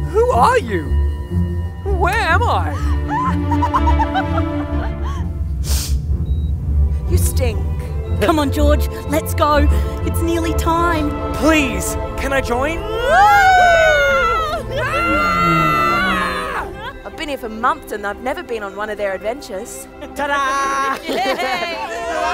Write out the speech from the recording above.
Who are you? Where am I? You stink. Come on, George, let's go. It's nearly time. Please, can I join? I've been here for months and I've never been on one of their adventures. Ta-da!